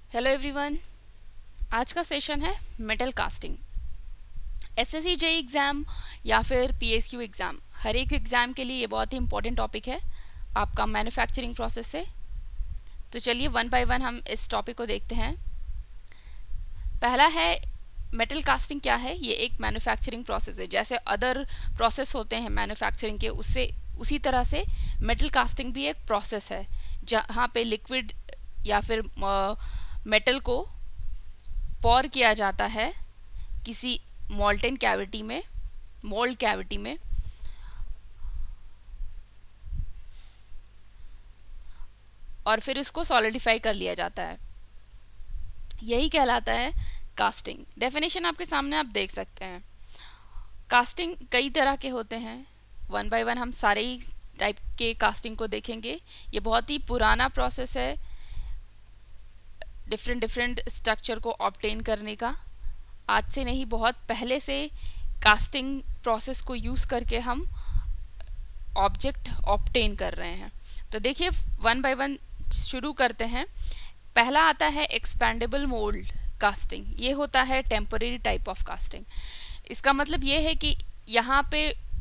Hello everyone. आज का session है metal casting. SSC JEE exam या फिर पीएसक्यू एग्ज़ाम, हर एक एग्ज़ाम के लिए ये बहुत ही इंपॉर्टेंट टॉपिक है आपका मैन्युफैक्चरिंग प्रोसेस से। तो चलिए वन बाय वन हम इस टॉपिक को देखते हैं। पहला है मेटल कास्टिंग क्या है। ये एक मैन्युफैक्चरिंग प्रोसेस है। जैसे अदर प्रोसेस होते हैं मैन्युफैक्चरिंग के, उससे उसी तरह से मेटल कास्टिंग भी एक प्रोसेस है जहाँ पे लिक्विड या फिर मेटल को पॉर किया जाता है किसी मोल्टेन कैविटी में, मोल्ड कैविटी में, और फिर इसको सॉलिडिफाई कर लिया जाता है। यही कहलाता है कास्टिंग। डेफिनेशन आपके सामने आप देख सकते हैं। कास्टिंग कई तरह के होते हैं। वन बाय वन हम सारे ही टाइप के कास्टिंग को देखेंगे। ये बहुत ही पुराना प्रोसेस है डिफरेंट स्ट्रक्चर को ऑब्टेन करने का। आज से नहीं, बहुत पहले से कास्टिंग प्रोसेस को यूज़ करके हम ऑब्जेक्ट ऑब्टेन कर रहे हैं। तो देखिए वन बाय वन शुरू करते हैं। पहला आता है एक्सपैंडेबल मोल्ड कास्टिंग। ये होता है टेम्परेरी टाइप ऑफ कास्टिंग। इसका मतलब ये है कि यहाँ पे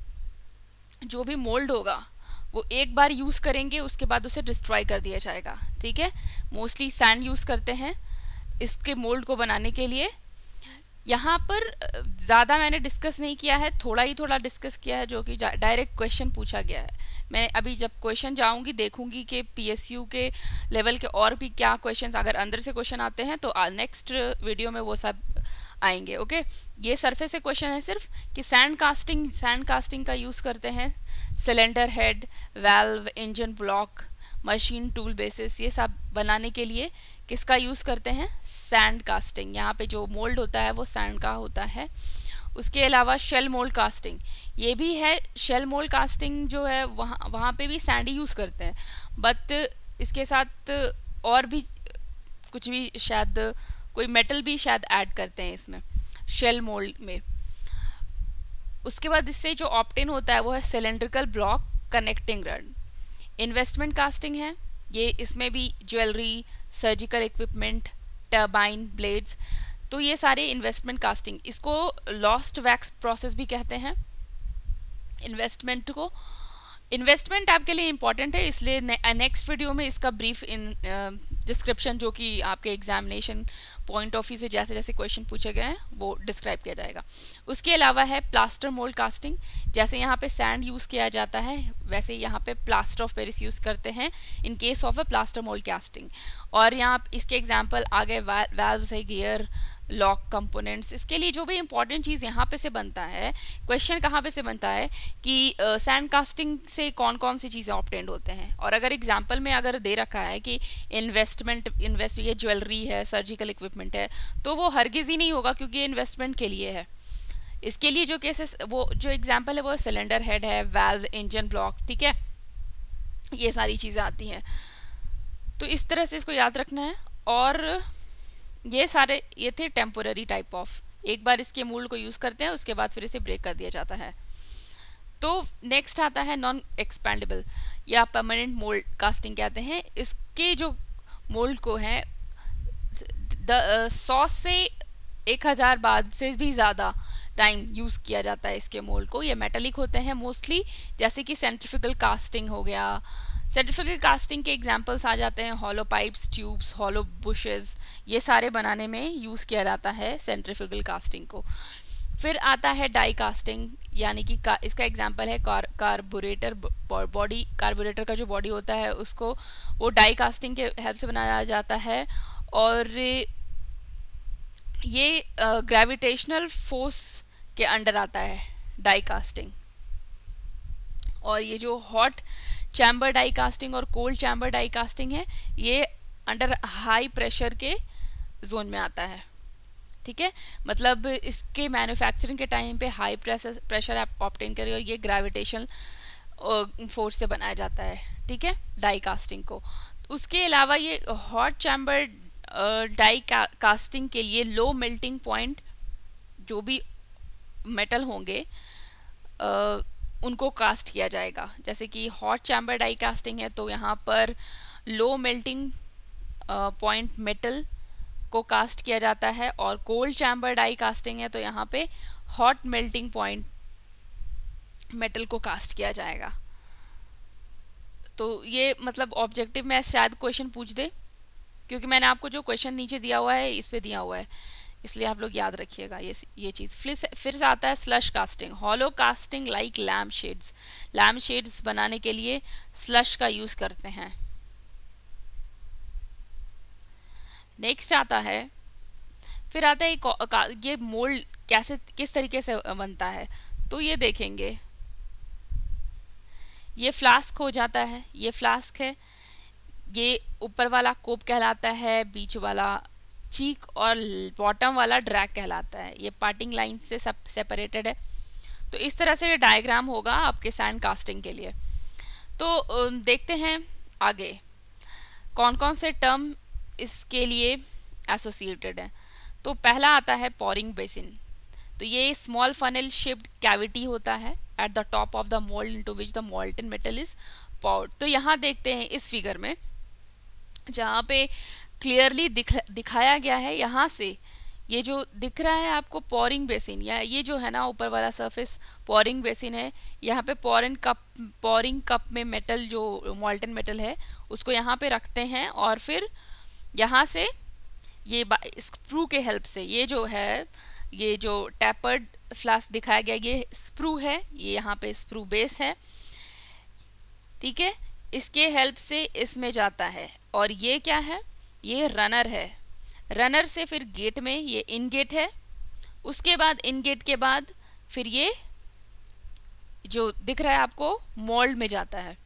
जो भी मोल्ड होगा वो एक बार यूज़ करेंगे, उसके बाद उसे डिस्ट्रॉय कर दिया जाएगा। ठीक है, मोस्टली सैंड यूज़ करते हैं इसके मोल्ड को बनाने के लिए। यहाँ पर ज़्यादा मैंने डिस्कस नहीं किया है, थोड़ा ही थोड़ा डिस्कस किया है जो कि डायरेक्ट क्वेश्चन पूछा गया है। मैं अभी जब क्वेश्चन जाऊंगी देखूंगी कि पीएसयू के लेवल के और भी क्या क्वेश्चंस अगर अंदर से क्वेश्चन आते हैं तो नेक्स्ट वीडियो में वो सब आएंगे। ओके, ये सरफेस से क्वेश्चन है सिर्फ कि सैंड कास्टिंग का यूज़ करते हैं cylinder head, valve, engine block, machine tool bases, ये सब बनाने के लिए किसका यूज़ करते हैं? Sand casting. यहाँ पे जो मोल्ड होता है वो सैंड का होता है। उसके अलावा शेल मोल्ड कास्टिंग ये भी है। शेल मोल्ड कास्टिंग जो है वहाँ पे भी सैंड ही यूज़ करते हैं, बट इसके साथ और भी कुछ भी, शायद कोई मेटल भी शायद ऐड करते हैं इसमें शेल मोल्ड में। उसके बाद इससे जो ऑब्टेन होता है वो है cylindrical block connecting rod. Investment casting है ये, इसमें भी jewellery, surgical equipment, turbine, blades, तो ये सारे इन्वेस्टमेंट कास्टिंग। इसको लॉस्ट वैक्स प्रोसेस भी कहते हैं इन्वेस्टमेंट को। इन्वेस्टमेंट आपके लिए इंपॉर्टेंट है, इसलिए नेक्स्ट वीडियो में इसका ब्रीफ डिस्क्रिप्शन जो कि आपके एग्जामिनेशन पॉइंट ऑफ व्यू से जैसे जैसे क्वेश्चन पूछे गए हैं वो डिस्क्राइब किया जाएगा। उसके अलावा है प्लास्टर मोल्ड कास्टिंग। जैसे यहाँ पे सैंड यूज़ किया जाता है वैसे यहाँ पे प्लास्टर ऑफ पेरिस यूज़ करते हैं in case of a plaster mould casting. और यहाँ इसके एग्जाम्पल आ गए वाल्व्स है, गियर, लॉक कंपोनेंट्स। इसके लिए जो भी इंपॉर्टेंट चीज़ यहाँ पे से बनता है, क्वेश्चन कहाँ पे से बनता है कि सैंड कास्टिंग से कौन कौन सी चीज़ें ऑब्टेंड होते हैं। और अगर एग्जाम्पल में अगर दे रखा है कि ये ज्वेलरी है, सर्जिकल इक्विपमेंट है, तो वो हरगिज़ ही नहीं होगा क्योंकि ये इन्वेस्टमेंट के लिए है। इसके लिए जो केसेस, वो जो एग्जाम्पल है वो सिलेंडर हेड है, वाल्व, इंजन ब्लॉक, ठीक है, ये सारी चीज़ें आती हैं। तो इस तरह से इसको याद रखना है। और ये थे टेम्पोररी टाइप ऑफ, एक बार इसके मोल्ड को यूज़ करते हैं उसके बाद फिर इसे ब्रेक कर दिया जाता है। तो नेक्स्ट आता है नॉन एक्सपैंडेबल या परमानेंट मोल्ड कास्टिंग कहते हैं। इसके जो मोल्ड को है 100 से 1000 बाद से भी ज़्यादा टाइम यूज़ किया जाता है इसके मोल्ड को। ये मेटेलिक होते हैं मोस्टली, जैसे कि सेंट्रीफ्यूगल कास्टिंग हो गया। सेंट्रीफ्यूगल कास्टिंग के एग्जांपल्स आ जाते हैं hollow pipes, tubes, hollow bushes, ये सारे बनाने में यूज़ किया जाता है सेंट्रीफ्यूगल कास्टिंग को। फिर आता है डाई कास्टिंग, यानी कि इसका एग्जांपल है कार्बोरेटर बॉडी। कार्बोरेटर का जो बॉडी होता है उसको वो डाई कास्टिंग के हेल्प से बनाया जाता है। और ये ग्रेविटेशनल फोर्स के अंडर आता है डाई कास्टिंग। और ये जो हॉट चैम्बर डाई कास्टिंग और कोल्ड चैम्बर डाई कास्टिंग है ये अंडर हाई प्रेशर के जोन में आता है। ठीक है, मतलब इसके मैन्युफैक्चरिंग के टाइम पे हाई प्रेशर आप ऑब्टेन करें और ये ग्रेविटेशनल फोर्स से बनाया जाता है। ठीक है, डाई कास्टिंग को। उसके अलावा ये हॉट चैम्बर डाई कास्टिंग के लिए लो मेल्टिंग पॉइंट जो भी मेटल होंगे उनको कास्ट किया जाएगा। जैसे कि हॉट चैम्बर डाई कास्टिंग है तो यहाँ पर लो मेल्टिंग पॉइंट मेटल को कास्ट किया जाता है, और कोल्ड चैम्बर डाई कास्टिंग है तो यहाँ पे हॉट मेल्टिंग पॉइंट मेटल को कास्ट किया जाएगा। तो ये मतलब ऑब्जेक्टिव में शायद क्वेश्चन पूछ दे, क्योंकि मैंने आपको जो क्वेश्चन नीचे दिया हुआ है इस पे दिया हुआ है, इसलिए आप लोग याद रखिएगा ये चीज़। फिर से आता है slush casting, hollow casting like lamp shades. Lamp shades बनाने के लिए स्लश का यूज करते हैं। नेक्स्ट आता है, फिर आता है ये मोल्ड कैसे किस तरीके से बनता है। तो ये देखेंगे, ये फ्लास्क हो जाता है, ये फ्लास्क है, ये ऊपर वाला कोप कहलाता है, बीच वाला चीक और बॉटम वाला ड्रैग कहलाता है। ये पार्टिंग लाइन से सब सेपरेटेड है। तो इस तरह से ये डायग्राम होगा आपके सैंड कास्टिंग के लिए। तो देखते हैं आगे कौन कौन से टर्म इसके लिए एसोसिएटेड है। तो पहला आता है पोरिंग बेसिन। तो ये स्मॉल फनल शेप्ड कैविटी होता है at the top of the mould into which the molten metal is poured. तो यहाँ देखते हैं इस फिगर में, जहाँ पे क्लियरली दिखाया गया है, यहाँ से ये जो दिख रहा है आपको पोरिंग बेसिन, या ये जो है ना ऊपर वाला सरफेस पोरिंग बेसिन है। यहाँ पे पोरिंग कप में मेटल जो मोल्टन मेटल है उसको यहाँ पे रखते हैं, और फिर यहाँ से ये स्क्रू के हेल्प से ये जो टैपर्ड फ्लास्क दिखाया गया ये स्क्रू है, ये यहाँ पे स्क्रू बेस है, ठीक है, इसके हेल्प से इसमें जाता है। और ये क्या है, ये रनर है। रनर से फिर गेट में, ये इन गेट है, उसके बाद इन गेट के बाद फिर ये जो दिख रहा है आपको मोल्ड में जाता है।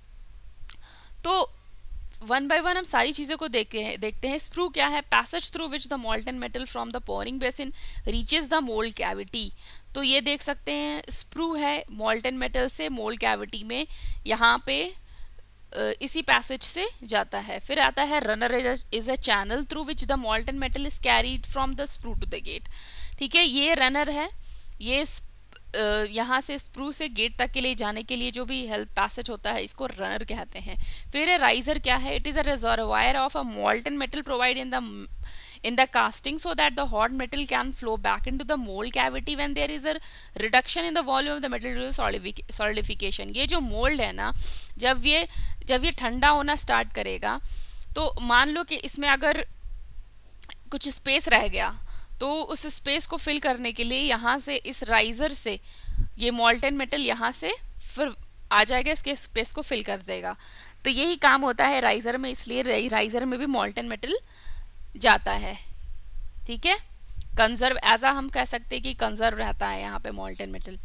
तो वन बाय वन हम सारी चीज़ों को देखते हैं। स्प्रू क्या है, passage through which the molten metal from the pouring basin reaches the mould cavity. तो ये देख सकते हैं स्प्रू है, मोल्टन मेटल से मोल्ड कैविटी में यहाँ पे इसी पैसेज से जाता है। फिर आता है runner is a channel through which the molten metal is carried from the sprue to the gate. ठीक है, ये रनर है, ये यहाँ से स्प्रू से गेट तक के लिए जाने के लिए जो भी हेल्प पैसेज होता है इसको रनर कहते हैं। फिर राइजर क्या है, it is a reservoir of a molten metal provide in the casting so that the hot metal can flow back into the mold cavity when there is a reduction in the volume of the metal due to solidification। ये जो mould है ना, जब ये ठंडा होना start करेगा तो मान लो कि इसमें अगर कुछ स्पेस रह गया तो उस स्पेस को फिल करने के लिए यहाँ से इस राइजर से ये मोल्टन मेटल यहाँ से फिर आ जाएगा, इसके स्पेस को फिल कर देगा। तो यही काम होता है राइजर में, इसलिए राइजर में भी मोल्टन मेटल जाता है। ठीक है, कंजर्व ऐसा हम कह सकते हैं कि कंजर्व रहता है यहाँ पे मोल्टन मेटल।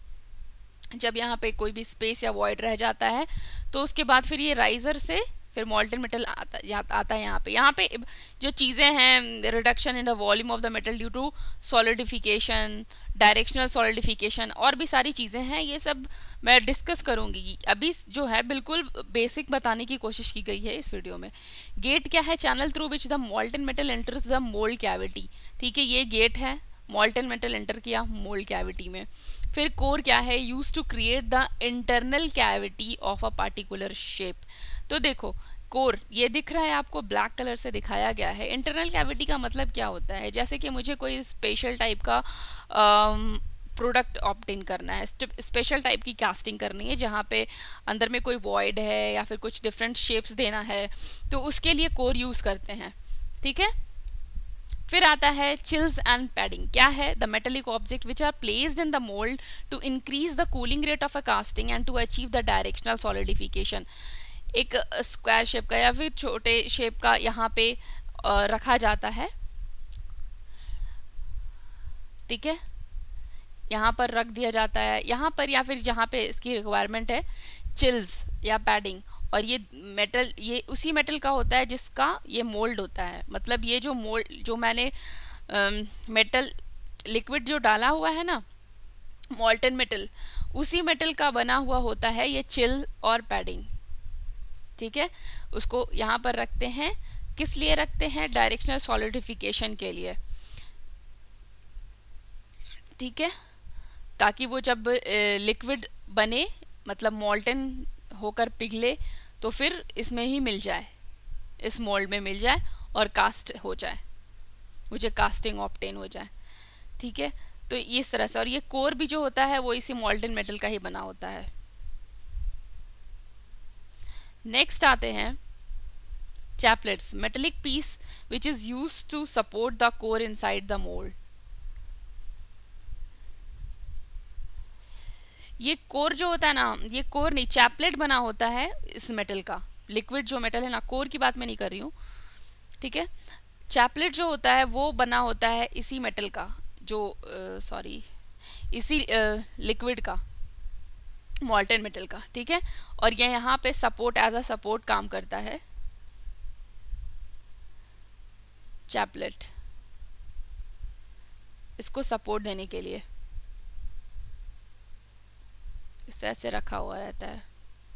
जब यहाँ पे कोई भी स्पेस या वॉइड रह जाता है तो उसके बाद फिर ये राइजर से फिर मोल्टन मेटल आता है यहाँ पे जो चीज़ें हैं, reduction in the volume of the metal due to solidification, directional solidification और भी सारी चीज़ें हैं, ये सब मैं डिस्कस करूँगी। अभी जो है बिल्कुल बेसिक बताने की कोशिश की गई है इस वीडियो में। गेट क्या है, channel through which the molten metal enters the mould cavity. ठीक है, ये गेट है, मोल्टन मेटल एंटर किया मोल्ड कैविटी में। फिर कोर क्या है, use to create the internal cavity of a particular shape. तो देखो कोर ये दिख रहा है आपको, ब्लैक कलर से दिखाया गया है। इंटरनल कैविटी का मतलब क्या होता है, जैसे कि मुझे कोई स्पेशल टाइप का प्रोडक्ट ऑब्टेन करना है, स्पेशल टाइप की कास्टिंग करनी है जहाँ पे अंदर में कोई वॉइड है या फिर कुछ डिफरेंट शेप्स देना है, तो उसके लिए कोर यूज करते हैं। ठीक है, फिर आता है चिल्स एंड पैडिंग। क्या है, the metallic object which are placed in the mould to increase the cooling rate of a casting and to achieve the directional solidification. एक स्क्वायर शेप का या फिर छोटे शेप का यहाँ पे रखा जाता है। ठीक है, यहाँ पर रख दिया जाता है, यहाँ पर या फिर जहाँ पे इसकी रिक्वायरमेंट है चिल्स या पैडिंग। और ये मेटल ये उसी मेटल का होता है जिसका ये मोल्ड होता है। मतलब ये जो मोल्ड जो मैंने मेटल लिक्विड जो डाला हुआ है ना मोल्टन मेटल, उसी मेटल का बना हुआ होता है ये चिल और पैडिंग। ठीक है, उसको यहाँ पर रखते हैं, किस लिए रखते हैं, डायरेक्शनल सॉलिडिफिकेशन के लिए। ठीक है, ताकि वो जब लिक्विड बने मतलब मोल्टन होकर पिघले तो फिर इसमें ही मिल जाए, इस मोल्ड में मिल जाए और कास्ट हो जाए। मुझे कास्टिंग ऑब्टेन हो जाए। ठीक है, तो इस तरह से। और ये कोर भी जो होता है वो इसी मॉल्टन मेटल का ही बना होता है। नेक्स्ट आते हैं chaplets, metallic piece which is used to support the core inside the mould. ये कोर जो होता है ना, ये कोर नहीं, चैपलेट बना होता है इस मेटल का। लिक्विड जो मेटल है ना, कोर की बात मैं नहीं कर रही हूँ, ठीक है। चैपलेट जो होता है वो बना होता है इसी मेटल का, जो सॉरी इसी लिक्विड का, मॉल्टन मेटल का, ठीक है। और ये यहाँ पे सपोर्ट, एज अ सपोर्ट काम करता है चैपलेट, इसको सपोर्ट देने के लिए इस तरह से रखा हुआ रहता है।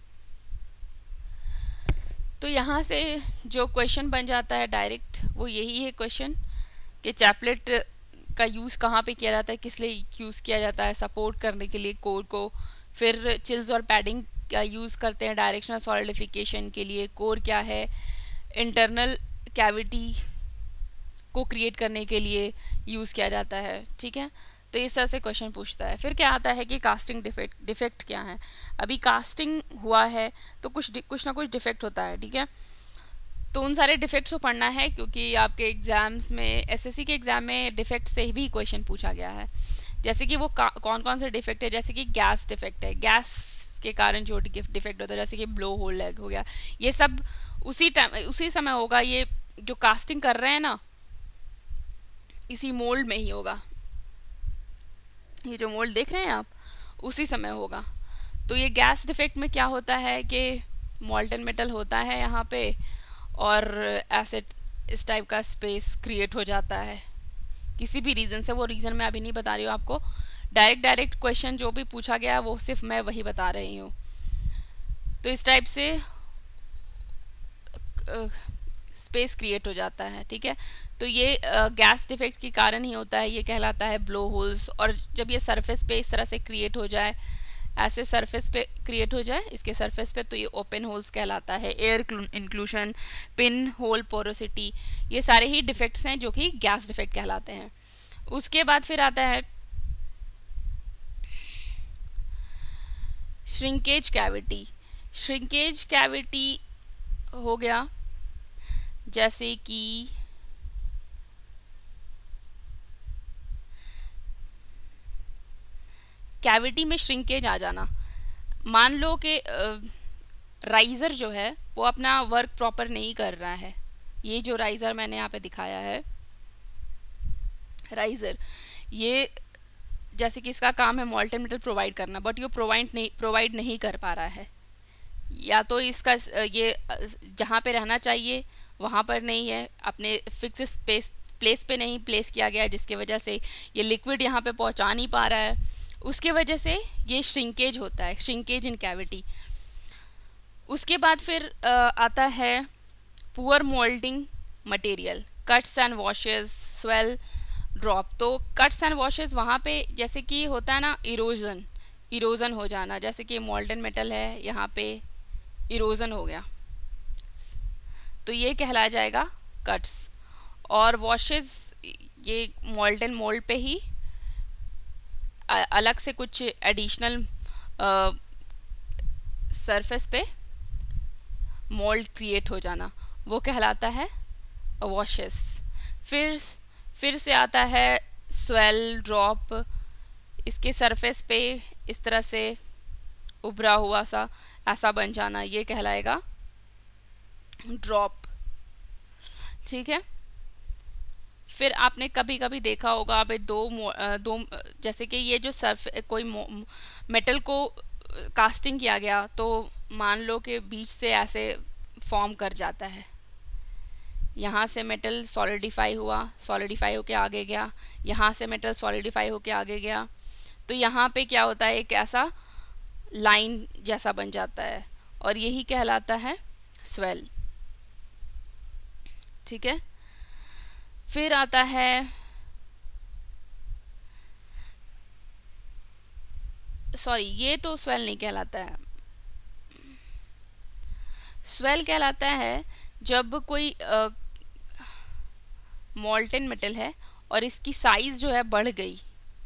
तो यहाँ से जो क्वेश्चन बन जाता है डायरेक्ट वो यही है क्वेश्चन कि चैपलेट का यूज़ कहाँ पे किया जाता है, किस लिए यूज़ किया जाता है, सपोर्ट करने के लिए कोर को। फिर चिल्स और पैडिंग का यूज़ करते हैं डायरेक्शनल सॉलिडिफिकेशन के लिए। कोर क्या है, इंटरनल कैविटी को क्रिएट करने के लिए यूज़ किया जाता है, ठीक है। तो इस तरह से क्वेश्चन पूछता है। फिर क्या आता है कि कास्टिंग डिफेक्ट क्या है। अभी कास्टिंग हुआ है तो कुछ ना कुछ डिफेक्ट होता है, ठीक है। तो उन सारे डिफेक्ट्स को पढ़ना है, क्योंकि आपके एग्जाम्स में, एसएससी के एग्जाम में डिफेक्ट से भी क्वेश्चन पूछा गया है। जैसे कि वो कौन कौन से डिफेक्ट है, जैसे कि गैस डिफेक्ट है, गैस के कारण जो डिफेक्ट होता है, जैसे कि ब्लो होल लेग हो गया, ये सब उसी समय होगा। ये जो कास्टिंग कर रहे हैं ना, इसी मोल्ड में ही होगा। ये जो मोल्ड देख रहे हैं आप, उसी समय होगा। तो ये गैस डिफेक्ट में क्या होता है कि मॉल्टन मेटल होता है यहाँ पे, और एसिड इस टाइप का स्पेस क्रिएट हो जाता है किसी भी रीज़न से। वो रीज़न मैं अभी नहीं बता रही हूँ आपको, डायरेक्ट क्वेश्चन जो भी पूछा गया वो सिर्फ मैं वही बता रही हूँ। तो इस टाइप से स्पेस क्रिएट हो जाता है, ठीक है। तो ये गैस डिफेक्ट के कारण ही होता है, ये कहलाता है ब्लो होल्स। और जब ये सरफेस पे इस तरह से क्रिएट हो जाए, ऐसे सरफेस पे क्रिएट हो जाए इसके सरफेस पे, तो ये ओपन होल्स कहलाता है। Air inclusion, pin hole porosity, ये सारे ही डिफेक्ट्स हैं जो कि गैस डिफेक्ट कहलाते हैं। उसके बाद फिर आता है श्रिंकेज कैविटी। श्रिंकेज कैविटी हो गया जैसे कि कैविटी में श्रिंकेज आ जाना। मान लो कि राइज़र जो है वो अपना वर्क प्रॉपर नहीं कर रहा है। ये जो राइज़र मैंने यहाँ पे दिखाया है, राइज़र, ये जैसे कि इसका काम है मॉल्टन मेटल प्रोवाइड करना, बट ये प्रोवाइड नहीं कर पा रहा है। या तो इसका ये जहाँ पे रहना चाहिए वहाँ पर नहीं है, अपने फिक्स प्लेस पे नहीं प्लेस किया गया, जिसकी वजह से ये लिक्विड यहाँ पे पहुँचा नहीं पा रहा है। उसके वजह से ये श्रिंकेज होता है, श्रिंकेज इन कैविटी। उसके बाद फिर आता है poor moulding material, cuts and washes, swell, drop. तो कट्स एंड वॉशेस वहाँ पे जैसे कि होता है ना इरोजन हो जाना, जैसे कि मॉल्टन मेटल है, यहाँ पे इरोजन हो गया, तो ये कहलाया जाएगा कट्स। और वॉशेस, ये मॉल्टन मोल्ड पे ही अलग से कुछ एडिशनल सरफेस पे मोल्ड क्रिएट हो जाना, वो कहलाता है वॉशेस। फिर से आता है स्वेल, ड्रॉप, इसके सरफेस पे इस तरह से उभरा हुआ सा ऐसा बन जाना, ये कहलाएगा ड्रॉप, ठीक है। फिर आपने कभी कभी देखा होगा अब दो जैसे कि ये जो कोई मेटल को कास्टिंग किया गया, तो मान लो कि बीच से ऐसे फॉर्म कर जाता है, यहाँ से मेटल सॉलिडिफाई होके आगे गया, यहाँ से मेटल सॉलिडिफाई होके आगे गया, तो यहाँ पे क्या होता है, एक ऐसा लाइन जैसा बन जाता है, और यही कहलाता है स्वेल, ठीक है। फिर आता है ये तो स्वेल नहीं कहलाता है। स्वेल कहलाता है जब कोई मॉल्टन मेटल है और इसकी साइज जो है बढ़ गई,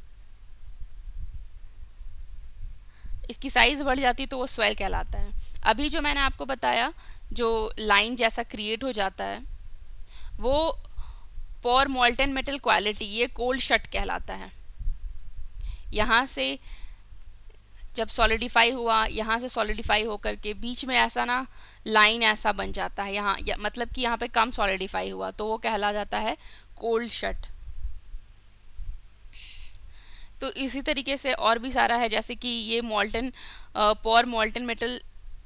इसकी साइज बढ़ जाती तो वो स्वेल कहलाता है। अभी जो मैंने आपको बताया जो लाइन जैसा क्रिएट हो जाता है वो फॉर मॉल्टन मेटल क्वालिटी ये कोल्ड शट कहलाता है। यहाँ से जब सॉलिडिफाई हुआ, यहाँ से सॉलिडिफाई होकर के बीच में ऐसा ना लाइन ऐसा बन जाता है यहाँ, मतलब कि यहाँ पे कम सॉलिडिफाई हुआ तो वो कहला जाता है कोल्ड शट। तो इसी तरीके से और भी सारा है, जैसे कि ये मॉल्टन पॉर मॉल्टन मेटल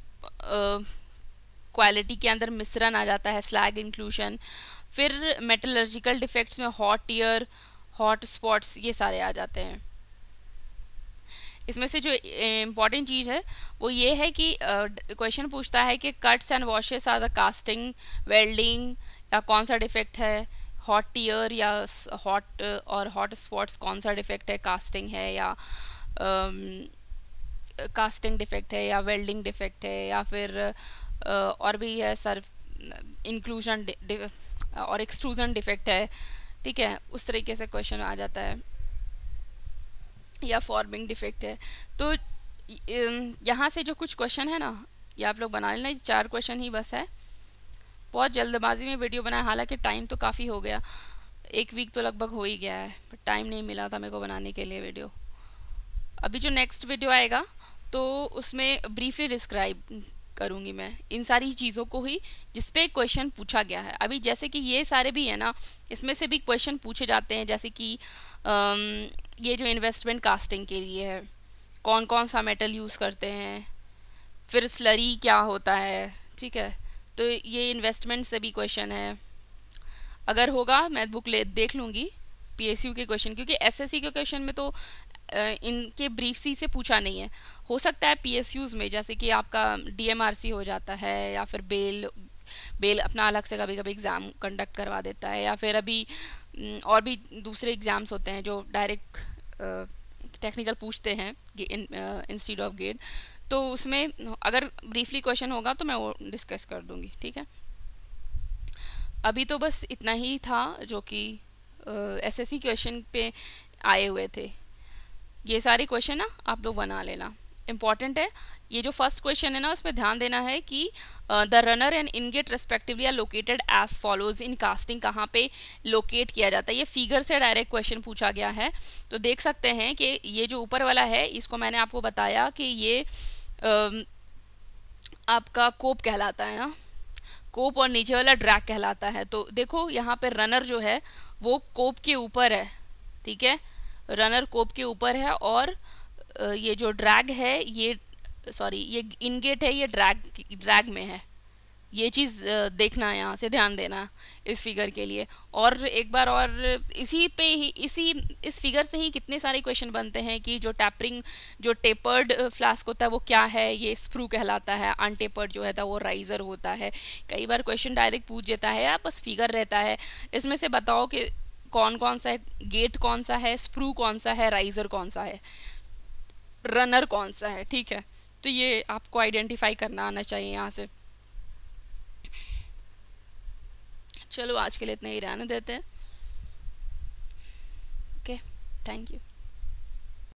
क्वालिटी के अंदर मिश्रण आ जाता है, स्लैग इंक्लूशन। फिर मेटलर्जिकल डिफेक्ट्स में हॉट टीयर, हॉट स्पॉट्स, ये सारे आ जाते हैं। इसमें से जो इम्पॉर्टेंट चीज़ है वो ये है कि क्वेश्चन पूछता है कि cuts and washes are the casting, welding या कौन सा डिफेक्ट है, हॉट टीयर या हॉट और हॉट स्पॉट्स कौन सा डिफेक्ट है, कास्टिंग है या कास्टिंग डिफेक्ट है या वेल्डिंग डिफेक्ट है या फिर और भी है सर इंक्लूजन और एक्सट्रूजन डिफेक्ट है। ठीक है, उस तरीके से क्वेश्चन आ जाता है, या फॉर्मिंग डिफेक्ट है। तो यहाँ से जो कुछ क्वेश्चन है ना ये आप लोग बना लेना, 4 क्वेश्चन ही बस है। बहुत जल्दबाजी में वीडियो बनाया, हालांकि टाइम तो काफ़ी हो गया, 1 वीक तो लगभग हो ही गया है, पर टाइम नहीं मिला था मेरे को बनाने के लिए वीडियो। अभी जो नेक्स्ट वीडियो आएगा तो उसमें ब्रीफली डिस्क्राइब करूँगी मैं इन सारी चीज़ों को ही जिस पे क्वेश्चन पूछा गया है। अभी जैसे कि ये सारे भी है ना, इसमें से भी क्वेश्चन पूछे जाते हैं, जैसे कि ये जो इन्वेस्टमेंट कास्टिंग के लिए है कौन कौन सा मेटल यूज़ करते हैं, फिर स्लरी क्या होता है। ठीक है, तो ये इन्वेस्टमेंट से भी क्वेश्चन है। अगर होगा मैं बुक देख लूँगी पीएसयू के क्वेश्चन, क्योंकि एसएससी के क्वेश्चन में तो इनके ब्रीफ सी से पूछा नहीं है। हो सकता है पीएसयूज में जैसे कि आपका डीएमआरसी हो जाता है या फिर बेल अपना अलग से कभी कभी एग्ज़ाम कंडक्ट करवा देता है, या फिर अभी और भी दूसरे एग्ज़ाम्स होते हैं जो डायरेक्ट टेक्निकल पूछते हैं इंस्टीड ऑफ गेट। तो उसमें अगर ब्रीफली क्वेश्चन होगा तो मैं वो डिस्कस कर दूंगी। ठीक है, अभी तो बस इतना ही था जो कि एसएससी क्वेश्चन पे आए हुए थे। ये सारे क्वेश्चन ना आप लोग बना लेना, इम्पॉर्टेंट है। ये जो फर्स्ट क्वेश्चन है ना उसमें ध्यान देना है कि the runner and ingate respectively are located as follows in casting, कहाँ पे लोकेट किया जाता है। ये फिगर से डायरेक्ट क्वेश्चन पूछा गया है, तो देख सकते हैं कि ये जो ऊपर वाला है इसको मैंने आपको बताया कि ये आपका कोप कहलाता है ना, कोप, और नीचे वाला ड्रैग कहलाता है। तो देखो यहाँ पे रनर जो है वो कोप के ऊपर है। ठीक है, रनर कोप के ऊपर है और ये जो ड्रैग है ये इनगेट है, ये ड्रैग में है। ये चीज़ देखना है, यहाँ से ध्यान देना इस फिगर के लिए। और एक बार और इस फिगर से ही कितने सारे क्वेश्चन बनते हैं कि जो टेपर्ड फ्लास्क होता है वो क्या है, ये स्प्रू कहलाता है, अनटेपर्ड जो है था वो राइजर होता है। कई बार क्वेश्चन डायरेक्ट पूछ देता है या बस फिगर रहता है, इसमें से बताओ कि कौन कौन सा है, गेट कौन सा है, स्प्रू कौन सा है, राइजर कौन सा है, रनर कौन सा है। ठीक है, तो ये आपको आइडेंटिफाई करना आना चाहिए यहाँ से। चलो आज के लिए इतना ही रहने देते हैं। Okay, thank you.